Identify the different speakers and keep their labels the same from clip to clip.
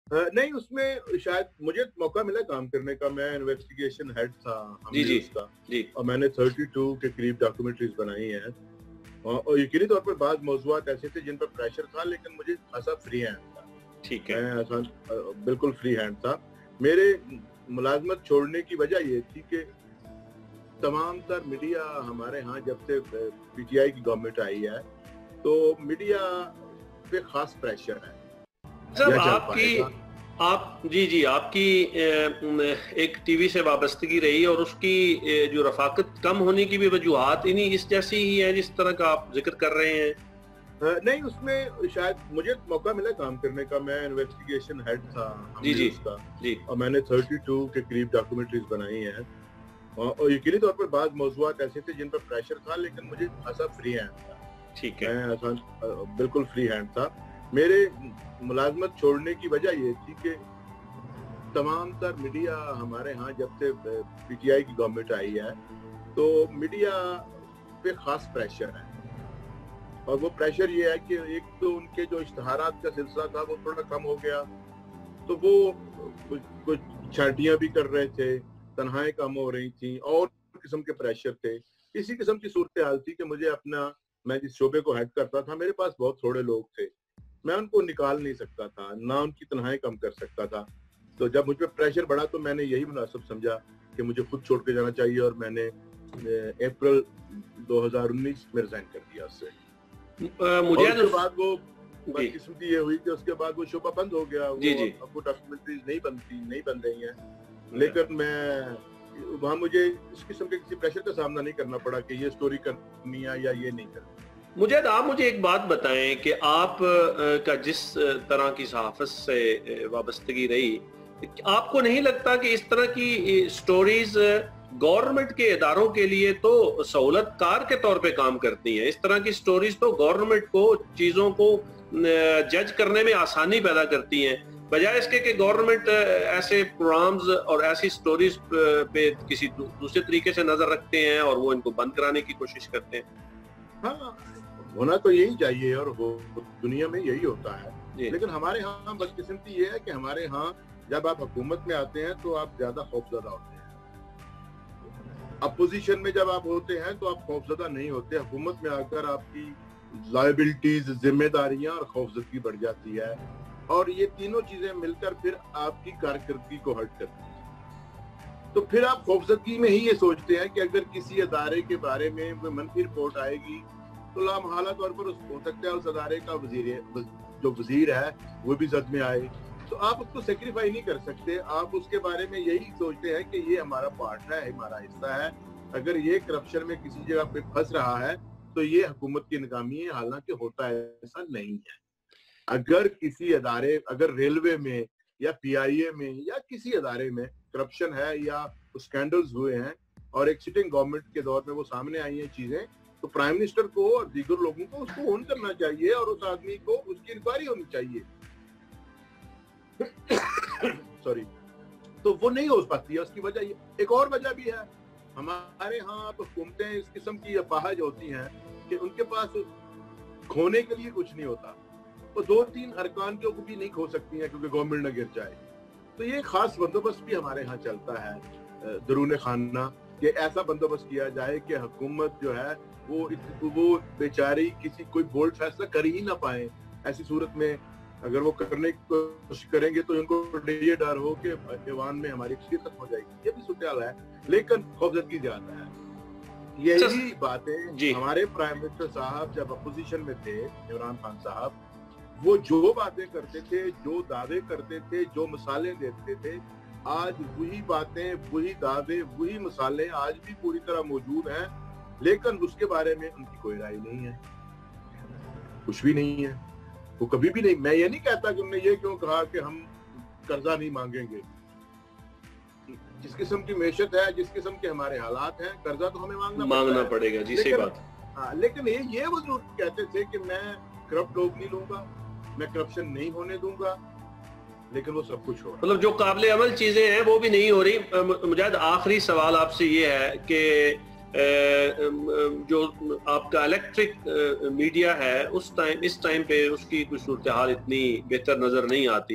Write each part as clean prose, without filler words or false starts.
Speaker 1: نہیں उसमें शायद मुझे मौका मिला काम करने का, मैं इन्वेस्टिगेशन हेड था
Speaker 2: जी जी
Speaker 1: उसका,
Speaker 2: जी
Speaker 1: और मैंने 32 के करीब डॉक्यूमेंट्रीज बनाई हैं, और यकीनी तौर पर बाद मौज़ूआत ऐसे थे जिन पर प्रेशर था, लेकिन मुझे खासा फ्री हैंड था।
Speaker 2: ठीक है।
Speaker 1: मैं आसान बिल्कुल फ्री हैंड था। मेरे मुलाजमत छोड़ने की वजह ये थी कि तमाम तर मीडिया हमारे यहाँ जब से पीटीआई की गवर्नमेंट आई है, तो मीडिया पे खास प्रेशर है,
Speaker 2: जब
Speaker 1: या चल
Speaker 2: आपकी
Speaker 1: पाएगा।
Speaker 2: आप जी जी आपकी एक टीवी से वाबस्तगी रही और उसकी जो रफाकत कम होने की भी वजूहात इन्हीं इस जैसी ही है जिस तरह का आप जिक्र कर रहे हैं।
Speaker 1: नहीं उसमें शायद मुझे मौका मिला काम करने का, मैं इन्वेस्टिगेशन हेड था
Speaker 2: जी जी
Speaker 1: उसका,
Speaker 2: जी
Speaker 1: और मैंने 32 के करीब डॉक्यूमेंट्रीज बनाई हैं, और यकीनी तौर पर बाद मौज़ूआत ऐसे थे जिन पर प्रेशर था, लेकिन मुझे खासा फ्री हैंड था।
Speaker 2: ठीक है।
Speaker 1: मैं आसान बिल्कुल फ्री हैंड था। मेरे मुलाजमत छोड़ने की वजह ये थी कि तमाम तर मीडिया हमारे यहाँ जब से पीटीआई की गवर्नमेंट आई है, तो मीडिया पे खास प्रेशर है, और वो प्रेशर ये है कि एक तो उनके जो इश्तहारात का सिलसिला था वो थोड़ा कम हो गया, तो वो कुछ कुछ छांटियां भी कर रहे थे, तनहाएं कम हो रही थी, और किस्म के प्रेशर थे। इसी किस्म की सूरत हाल थी कि मुझे अपना, मैं जिस शोबे को हेड करता था, मेरे पास बहुत थोड़े लोग थे, मैं उनको निकाल नहीं सकता था, ना उनकी तनहाएं कम कर सकता था। तो जब मुझ पर प्रेशर बढ़ा तो मैंने यही मुनासिब समझा कि मुझे खुद छोड़ के जाना चाहिए, और मैंने अप्रैल 2019 में रिजाइन कर दिया उससे।
Speaker 2: मुझे
Speaker 1: और उसके बाद वो
Speaker 2: जी
Speaker 1: बदकिस्मती ये हुई कि उसके बाद वो शोबा बंद हो गया,
Speaker 2: जी
Speaker 1: वो
Speaker 2: जी
Speaker 1: अब वो डॉक्यूमेंट्रीज नहीं बन रही हैं, लेकिन मैं वहाँ मुझे इस किस्म के किसी प्रेशर का सामना नहीं करना पड़ा कि ये स्टोरी करनी है या ये नहीं करनी।
Speaker 2: मुझे आप मुझे एक बात बताएं कि आप का जिस तरह की सहाफत से वाबस्तगी रही, आपको नहीं लगता कि इस तरह की स्टोरीज गवर्नमेंट के इदारों के लिए तो सहूलत कार के तौर पे काम करती हैं? इस तरह की स्टोरीज तो गवर्नमेंट को चीज़ों को जज करने में आसानी पैदा करती हैं, बजाय इसके कि गवर्नमेंट ऐसे प्रोग्राम्स और ऐसी स्टोरीज पे किसी दूसरे तरीके से नजर रखते हैं और वो इनको बंद कराने की कोशिश करते हैं।
Speaker 1: हाँ, होना तो यही चाहिए, और दुनिया में यही होता है,
Speaker 2: जी
Speaker 1: लेकिन हमारे यहाँ बदकिस्मती ये है कि हमारे यहाँ जब आप हुकूमत में आते हैं तो आप ज्यादा खौफजदा होते हैं, अपोजिशन में जब आप होते हैं तो आप खौफजदा नहीं होते। हुकूमत में आकर आपकी लायबिलिटीज, जिम्मेदारियां और खौफजदगी बढ़ जाती है, और ये तीनों चीजें मिलकर फिर आपकी कारकर्दगी को हर्ट करती है। तो फिर आप खौफजदगी में ही ये सोचते हैं कि अगर किसी अदारे के बारे में मनफी रिपोर्ट आएगी तो लामहला तौर पर हो सकता है उस अदारे का जो वजीर है वो भी जद में आए, तो आप उसको सेक्रीफाई नहीं कर सकते। आप उसके बारे में यही सोचते हैं कि ये हमारा पार्ट है, हमारा हिस्सा है, अगर ये करप्शन में किसी जगह पे फंस रहा है तो ये हुकूमत की नाकामी है, हालांकि होता ऐसा नहीं है। अगर किसी अदारे, अगर रेलवे में या पीआईए में या किसी अदारे में करप्शन है या स्कैंडल्स हुए हैं और एक सिटिंग गवर्नमेंट के दौर में वो सामने आई हैं चीजें, तो प्राइम मिनिस्टर को और दीगर लोगों को उसको ऑन करना चाहिए और उस आदमी को उसकी इंक्वायरी होनी चाहिए। सॉरी, तो वो नहीं हो पाती है। उसकी वजह एक और वजह भी है, हमारे यहाँ हुकूमतें इस किस्म की अपाहज होती हैं कि उनके पास खोने के लिए कुछ नहीं होता, तो 2-3 अरकान के भी नहीं खो सकती हैं क्योंकि गवर्नमेंट न गिर जाए। तो ये खास बंदोबस्त भी हमारे यहाँ चलता है दरूने खाना, कि ऐसा बंदोबस्त किया जाए कि हुकूमत जो है वो बेचारी किसी कोई बोल्ड फैसला कर ही ना पाए। ऐसी सूरत में अगर वो करने की कोशिश करेंगे तो उनको ये डर हो कि ईवान में हमारी खत्म हो जाएगी, ये भी सूरत है, लेकिन खौफजदगी ज्यादा है। यही बातें हमारे प्राइम मिनिस्टर साहब जब अपोजिशन में थे, इमरान खान साहब, वो जो बातें करते थे, जो दावे करते थे, जो मिसालें देते थे, आज वही बातें, वही दावे, वही मिसालें आज भी पूरी तरह मौजूद हैं, लेकिन उसके बारे में उनकी कोई राय नहीं है, कुछ भी नहीं है। वो कभी भी नहीं, मैं ये नहीं कहता कि उन्होंने ये क्यों कहा कि हम कर्जा नहीं मांगेंगे। जिस किस्म की मैशत है, जिस किस्म के हमारे हालात हैं, कर्जा तो हमें मांगना
Speaker 2: पड़ेगा जी, सही बात।
Speaker 1: हाँ, लेकिन ये वो जरूर कहते थे कि मैं करप्ट लोग नहीं लूंगा, मैं करप्शन नहीं होने दूंगा, लेकिन वो सब कुछ हो रहा,
Speaker 2: मतलब जो काबिल अमल चीजें हैं वो भी नहीं हो रही। मुजाहिद, आखिरी सवाल आपसे ये है कि जो आपका इलेक्ट्रिक मीडिया है इस टाइम पे उसकी कुछ सूरत हाल इतनी बेहतर नजर नहीं आती,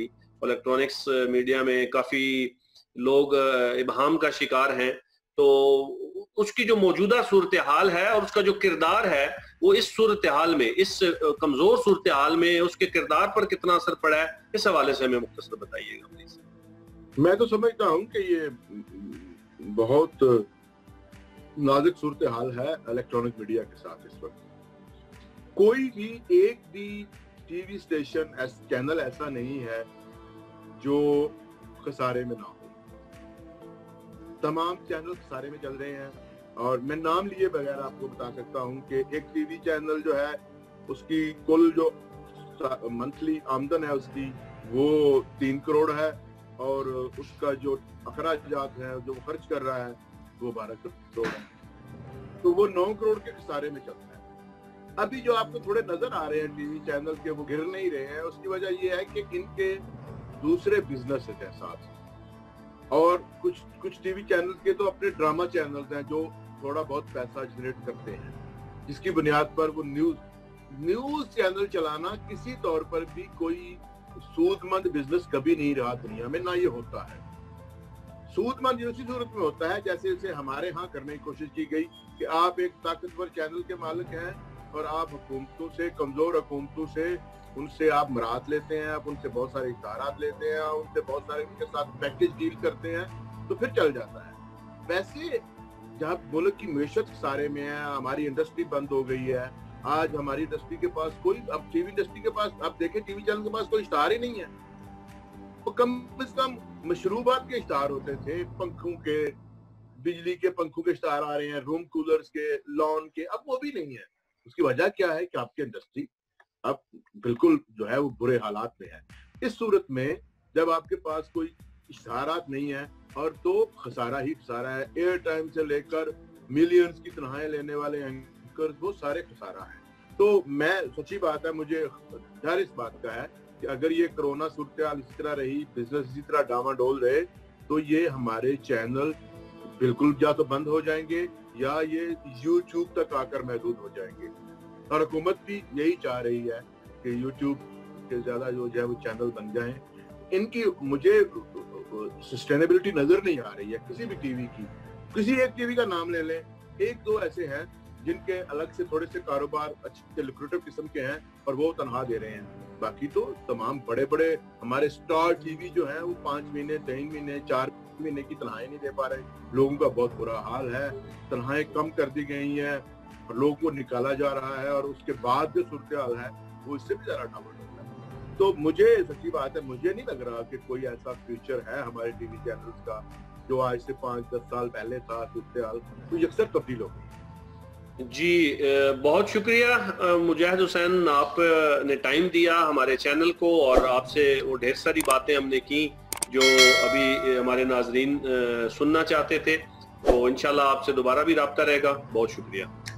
Speaker 2: الیکٹرانکس میڈیا میں کافی لوگ ابہام کا شکار ہیں، تو اس کی جو موجودہ صورتحال ہے اور اس کا جو کردار ہے وہ اس صورتحال میں، اس کمزور صورتحال میں اس کے کردار پر کتنا اثر پڑا ہے، اس حوالے سے ہمیں مختصر بتائیے گا پلیز۔
Speaker 1: میں تو سمجھتا ہوں کہ یہ بہت نازک صورتحال ہے الیکٹرانک میڈیا کے ساتھ اس وقت۔ کوئی بھی ایک بھی ٹی وی اسٹیشن چینل ایسا نہیں ہے جو خسارے میں نہ ہو، تمام چینل خسارے میں چل رہے ہیں۔ اور میں نام لیے بغیر آپ کو بتا سکتا ہوں کہ ایک ٹی وی چینل جو ہے اس کی کل جو منتھلی آمدن ہے اس کی وہ 3 کروڑ ہے، اور اس کا جو اخراجات ہے جو خرچ کر رہا ہے وہ 12 کروڑ ہے، تو وہ 9 کروڑ کے خسارے میں چلتا ہے۔ ابھی جو آپ کو تھوڑے نظر آ رہے ہیں ٹی وی چینل کے، وہ گر نہیں رہے ہیں، اس کی وجہ یہ ہے کہ ان کے دوسرے بزنس ہیں ساتھ، اور کچھ ٹی وی چینلز کے تو اپنے ڈرامہ چینلز ہیں جو تھوڑا بہت پیسہ جنریٹ کرتے ہیں، جس کی بنیاد پر وہ نیوز چینل چلانا کسی طور پر بھی کوئی سود مند بزنس کبھی نہیں رہا دنیا میں، نہ یہ ہوتا ہے۔ سود مند اسی صورت میں ہوتا ہے جیسے اسے ہمارے ہاں کرنے کی کوشش کی گئی کہ آپ ایک طاقتور چینل کے مالک ہیں اور آپ حکومتوں سے، کمزور حکومتوں سے، ان سے آپ مراد لیتے ہیں، آپ ان سے بہت سارے اشتہارات لیتے ہیں، ان سے بہت سارے ان کے ساتھ پیکیج ڈیل کرتے ہیں، تو پھر چل جاتا ہے۔ ویسے جہاں ملک کی معیشت خسارے میں ہے، ہماری انڈسٹری بند ہو گئی ہے، آج ہماری انڈسٹری کے پاس کوئی، اب ٹی وی انڈسٹری کے پاس آپ دیکھیں ٹی وی چینل کے پاس کوئی اشتہار ہی نہیں ہے، وہ کم از کم مشروبات کے اشتہار ہوتے تھے، پنکھوں کے، بجلی کے پنکھوں کے اشتہار آ رہے ہیں، روم کولرز کے، لان کے، اب وہ بھی نہیں ہے۔ اس کی وجہ کیا ہے کہ آپ کی انڈسٹری اب بالکل جو ہے وہ برے حالات میں ہے۔ اس صورت میں جب آپ کے پاس کوئی اشتہارات نہیں ہے اور تو خسارہ ہی خسارہ ہے، ایئر ٹائم سے لے کر ملینز کی تنخواہیں لینے والے اینکرز وہ سارے خسارہ ہیں۔ تو میں سچی بات ہے، مجھے ڈر اس بات کا ہے کہ اگر یہ کرونا صورتحال اسی طرح رہی، بزنس اسی طرح ڈاواڈول رہے، تو یہ ہمارے چینل بالکل یا تو بند ہو جائیں گے یا یہ یوٹیوب تک آ کر محدود ہو جائیں گے، اور حکومت بھی یہی چاہ رہی ہے کہ یوٹیوب کے زیادہ جو ہے وہ چینل بن جائیں۔ ان کی مجھے سسٹینیبلٹی نظر نہیں آ رہی ہے کسی بھی ٹی وی کی۔ کسی ایک ٹی وی کا نام لے لیں، 1-2 ایسے ہیں جن کے الگ سے تھوڑے سے کاروبار اچھے لوکریٹو قسم کے ہیں اور وہ تنخواہ دے رہے ہیں، باقی تو تمام بڑے بڑے ہمارے سٹار ٹی وی جو ہیں وہ 5 مہینے، 3 مہینے، 4 مہینے کی تنخواہیں نہیں دے پا رہے۔ لوگوں کا بہت برا حال ہے، تنخواہیں کم کر دی گئی ہیں اور لوگوں کو نکالا جا رہا ہے، اور اس کے بعد جو صورتحال ہے وہ اس سے بھی زیادہ ڈاواڈول ہے۔ تو مجھے سچی بات ہے، مجھے نہیں لگ رہا کہ کوئی ایسا فیوچر ہے ہمارے ٹی وی چینلز کا جو آج سے 5-10 سال پہلے تھا، صورتحال تو یکسر تبدیل ہو گئی۔
Speaker 2: جی بہت شکریہ مجاہد حسین، آپ نے ٹائم دیا ہمارے چینل کو اور آپ سے وہ ڈھیر ساری باتیں ہم نے کی جو ابھی ہمارے ناظرین سننا چاہتے تھے، تو انشاءاللہ آپ سے دوبارہ بھی رابطہ رہے گا۔ بہت شکریہ۔